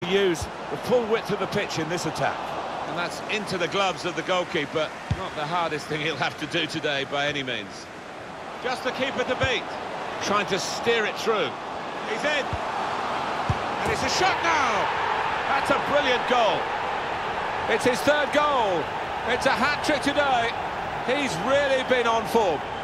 use the full width of the pitch in this attack. And that's into the gloves of the goalkeeper. Not the hardest thing he'll have to do today by any means. Just to keep at the beat. Trying to steer it through. He's in. And it's a shot now. That's a brilliant goal. It's his third goal. It's a hat-trick today. He's really been on form.